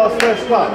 dos, tres, cuatro.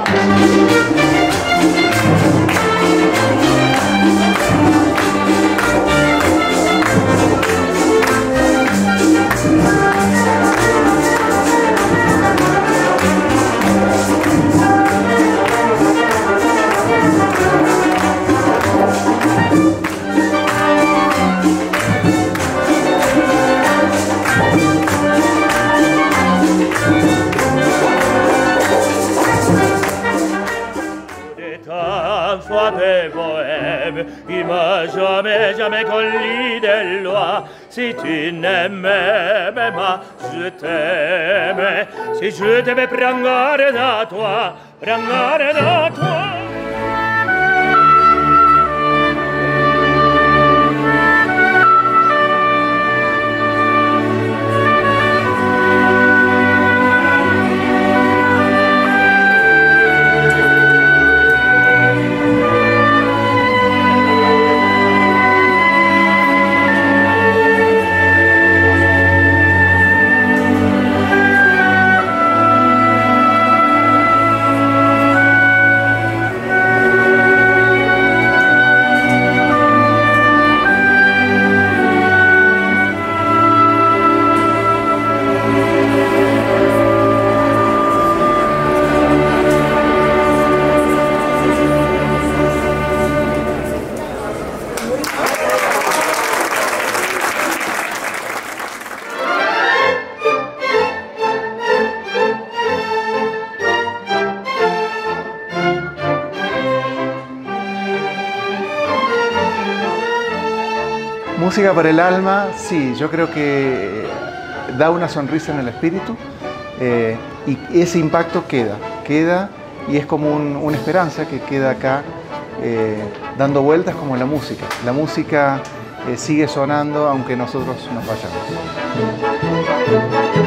Des bohèmes, il m'a jamais connu des lois. Si tu n'aimais pas, je t'aimais. Si je devais prendre garde à toi, prendre garde à toi. Música para el alma, sí, yo creo que da una sonrisa en el espíritu y ese impacto queda y es como una esperanza que queda acá dando vueltas como la música. La música sigue sonando aunque nosotros nos vayamos.